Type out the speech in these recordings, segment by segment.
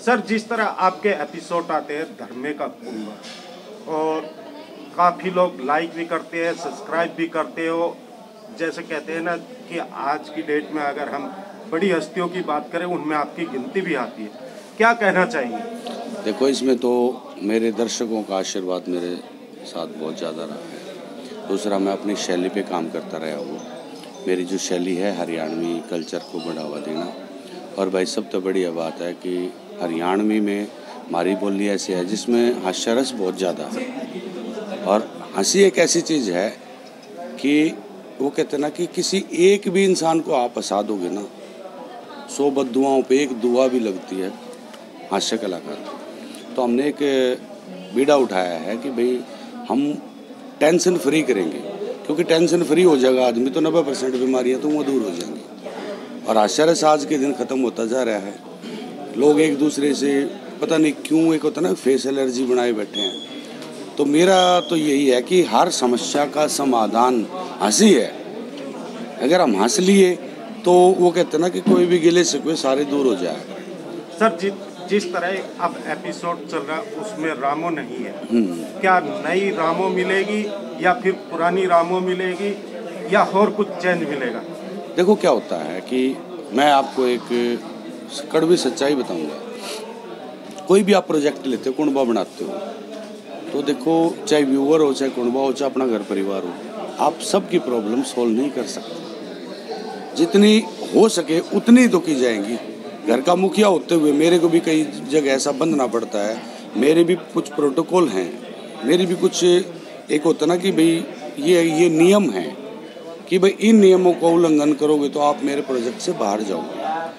Sir, जिस तरह आपके एपिसोड आते हैं धर्मे का कुंभ, और काफ़ी लोग लाइक भी करते हैं, सब्सक्राइब भी करते हो, जैसे कहते हैं ना कि आज की डेट में अगर हम बड़ी हस्तियों की बात करें उनमें आपकी गिनती भी आती है, क्या कहना चाहिए? देखो, इसमें तो मेरे दर्शकों का आशीर्वाद मेरे साथ बहुत ज़्यादा रहा है। दूसरा, मैं अपनी शैली पे काम करता रहा हूँ। मेरी जो शैली है हरियाणवी कल्चर को बढ़ावा देना। और भाई सबसे बढ़िया बात है कि हरियाणवी में हमारी बोली ऐसी है जिसमें हास्यरस बहुत ज़्यादा है। और हंसी एक ऐसी चीज़ है कि वो कहते हैं ना कि किसी एक भी इंसान को आप हंसा दोगे ना, 100 बद्दुआओं पे एक दुआ भी लगती है हास्य कलाकार। तो हमने एक बीड़ा उठाया है कि भाई हम टेंशन फ्री करेंगे, क्योंकि टेंशन फ्री हो जाएगा आदमी तो 90% बीमारियां तो वो दूर हो जाएंगी। और हास्यरस आज के दिन ख़त्म होता जा रहा है। लोग एक दूसरे से पता नहीं क्यों, एक होता ना फेस एलर्जी बनाए बैठे हैं। तो मेरा तो यही है कि हर समस्या का समाधान हंसी है। अगर हम हंस लिए तो वो कहते हैं ना कि कोई भी गिले शिकवे सारे दूर हो जाएगा। सर, जिस तरह अब एपिसोड चल रहा है उसमें रामो नहीं है, क्या नई रामो मिलेगी या फिर पुरानी रामो मिलेगी या और कुछ चेंज मिलेगा? देखो क्या होता है कि मैं आपको एक कड़वी सच्चाई बताऊंगा। कोई भी आप प्रोजेक्ट लेते हो, कुंडबा बनाते हो, तो देखो चाहे व्यूअर हो, चाहे कुंडबा हो, चाहे अपना घर परिवार हो, आप सबकी प्रॉब्लम सोल्व नहीं कर सकते। जितनी हो सके उतनी तो की जाएंगी। घर का मुखिया होते हुए मेरे को भी कई जगह ऐसा बंधना पड़ता है। मेरे भी कुछ प्रोटोकॉल हैं, मेरी भी कुछ एक होता ना कि भाई ये नियम हैं कि भाई इन नियमों का उल्लंघन करोगे तो आप मेरे प्रोजेक्ट से बाहर जाओगे।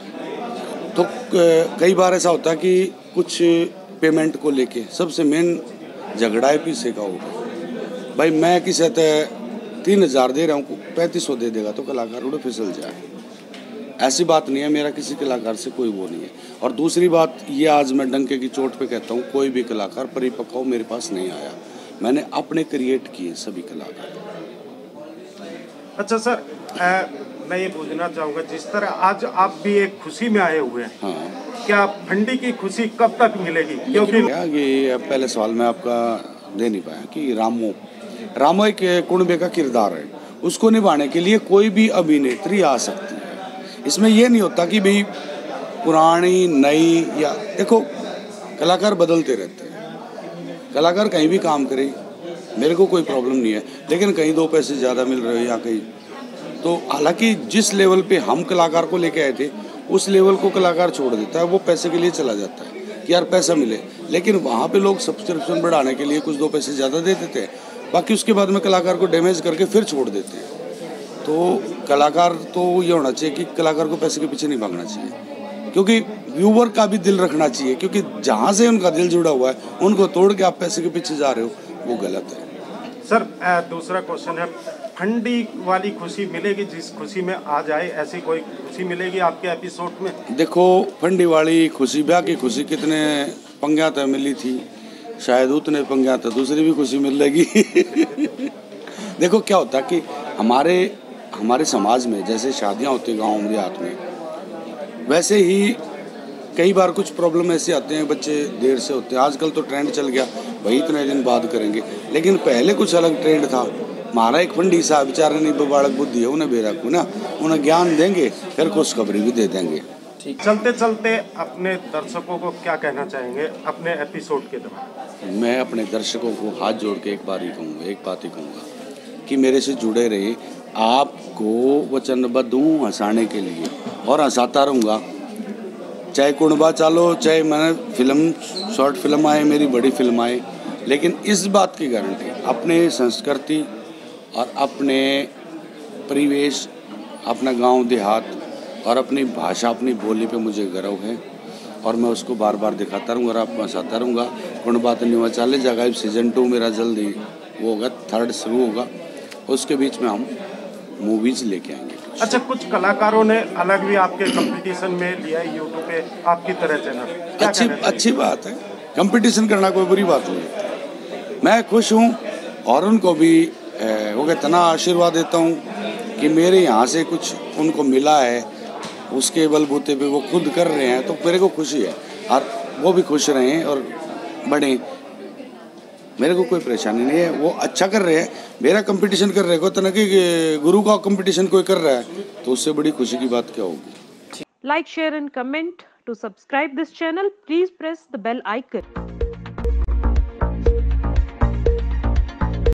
तो कई बार ऐसा होता है कि कुछ पेमेंट को लेके सबसे मेन झगड़ा है पीछे का होगा। भाई मैं किसी तरह 3000 दे रहा हूँ, 3500 दे देगा तो कलाकार उड़े फिसल जाए। ऐसी बात नहीं है, मेरा किसी कलाकार से कोई वो नहीं है। और दूसरी बात ये आज मैं डंके की चोट पे कहता हूँ, कोई भी कलाकार परिपक्व मेरे पास नहीं आया। मैंने अपने क्रिएट किए सभी कलाकार। अच्छा सर, मैं ये पूछना चाहूँगा, जिस तरह आज आप भी एक खुशी में आए हुए हैं, हाँ, क्या फंडी की खुशी कब तक मिलेगी? क्योंकि ये पहले सवाल मैं आपका दे नहीं पाया कि रामो एक कुंडबे का किरदार है। उसको निभाने के लिए कोई भी अभिनेत्री आ सकती है। इसमें यह नहीं होता कि भाई पुरानी नई, या देखो कलाकार बदलते रहते हैं। कलाकार कहीं भी काम करे, मेरे को कोई प्रॉब्लम नहीं है। लेकिन कहीं 2 पैसे ज़्यादा मिल रहे हैं या कहीं, तो हालांकि जिस लेवल पे हम कलाकार को लेके आए थे उस लेवल को कलाकार छोड़ देता है, वो पैसे के लिए चला जाता है कि यार पैसा मिले। लेकिन वहाँ पे लोग सब्सक्रिप्शन बढ़ाने के लिए कुछ 2 पैसे ज़्यादा दे देते हैं, बाकी उसके बाद में कलाकार को डैमेज करके फिर छोड़ देते हैं। तो कलाकार तो ये होना चाहिए कि कलाकार को पैसे के पीछे नहीं भागना चाहिए, क्योंकि व्यूवर का भी दिल रखना चाहिए, क्योंकि जहाँ से उनका दिल जुड़ा हुआ है उनको तोड़ के आप पैसे के पीछे जा रहे हो, वो गलत है। सर, दूसरा क्वेश्चन है, फंडी वाली खुशी मिलेगी? जिस खुशी में आ जाए ऐसी कोई खुशी मिलेगी आपके एपिसोड में? देखो, फंडी वाली खुशी, ब्याह की खुशी कितने पंग्या तक मिली थी, शायद उतने पंग्या तक दूसरी भी खुशी मिलेगी। देखो क्या होता है कि हमारे समाज में जैसे शादियां होती गाँव में देहात में, वैसे ही कई बार कुछ प्रॉब्लम ऐसे आते हैं, बच्चे देर से होते हैं। आजकल तो ट्रेंड चल गया भाई इतने दिन बाद करेंगे, लेकिन पहले कुछ अलग ट्रेंड था। हमारा एक फंडी साहब बेचारे नहीं बालक बुद्धि है, उन्हें बेरकू ना, उन्हें ज्ञान देंगे फिर खुशखबरी भी दे देंगे। चलते चलते अपने दर्शकों को क्या कहना चाहेंगे अपने एपिसोड के दौरान? मैं अपने दर्शकों को हाथ जोड़ के एक बात ही कहूँगा कि मेरे से जुड़े रहे। आपको वचनबद्ध हूँ हंसाने के लिए और हंसाता रहूँगा, चाहे कुंडबा चालो, चाहे मैंने शॉर्ट फिल्म आए, मेरी बड़ी फिल्म आए। लेकिन इस बात की गारंटी अपने संस्कृति और अपने परिवेश, अपना गांव देहात और अपनी भाषा, अपनी बोली पे मुझे गर्व है और मैं उसको बार बार दिखाता रहूँगा और आपको हंसाता रहूँगा। कुंडबा तो नहीं चले जाएगा, सीजन 2 मेरा जल्दी वो होगा, 3rd शुरू होगा, उसके बीच में हम मूवीज़ लेके आएंगे। अच्छा, कुछ कलाकारों ने अलग भी आपके कंपटीशन में लिया है यूट्यूब पे आपकी तरह चैनल, अच्छी बात है। कंपटीशन करना कोई बुरी बात नहीं है, मैं खुश हूँ और उनको भी वो इतना आशीर्वाद देता हूँ कि मेरे यहाँ से कुछ उनको मिला है, उसके बलबूते पे वो खुद कर रहे हैं, तो मेरे को खुशी है। और वो भी खुश रहें और बढ़ें। मेरे को कोई परेशानी नहीं है, वो अच्छा कर रहे हैं। मेरा कंपटीशन कर रहे हो तो ना कि गुरु का कंपटीशन कोई कर रहा है, तो उससे बड़ी खुशी की बात क्या होगी। Like, share and comment. To subscribe this channel, please press the bell icon.